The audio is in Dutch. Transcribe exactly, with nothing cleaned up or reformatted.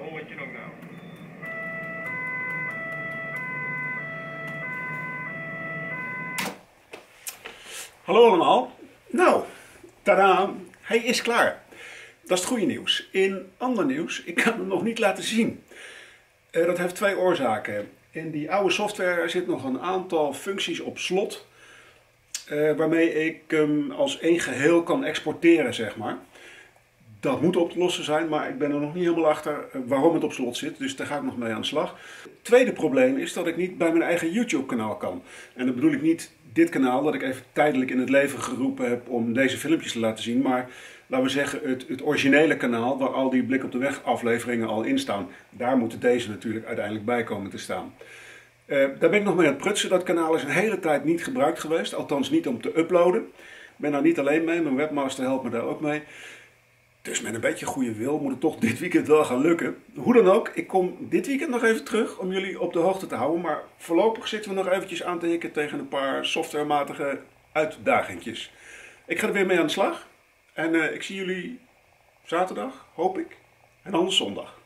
I'll let you know now. Hallo allemaal. Nou, tada, hij is klaar. Dat is het goede nieuws. In ander nieuws, ik kan hem nog niet laten zien. Uh, dat heeft twee oorzaken. In die oude software zit nog een aantal functies op slot. Uh, waarmee ik hem als één geheel kan exporteren, zeg maar. Dat moet op te lossen zijn, maar ik ben er nog niet helemaal achter waarom het op slot zit. Dus daar ga ik nog mee aan de slag. Het tweede probleem is dat ik niet bij mijn eigen YouTube kanaal kan. En dan bedoel ik niet dit kanaal dat ik even tijdelijk in het leven geroepen heb om deze filmpjes te laten zien. Maar laten we zeggen het, het originele kanaal waar al die Blik op de Weg afleveringen al in staan. Daar moeten deze natuurlijk uiteindelijk bij komen te staan. Uh, daar ben ik nog mee aan het prutsen. Dat kanaal is een hele tijd niet gebruikt geweest. Althans niet om te uploaden. Ik ben daar niet alleen mee. Mijn webmaster helpt me daar ook mee. Dus met een beetje goede wil moet het toch dit weekend wel gaan lukken. Hoe dan ook, ik kom dit weekend nog even terug om jullie op de hoogte te houden. Maar voorlopig zitten we nog eventjes aan te hikken tegen een paar softwarematige uitdagingjes. Ik ga er weer mee aan de slag. En uh, ik zie jullie zaterdag, hoop ik. En anders zondag.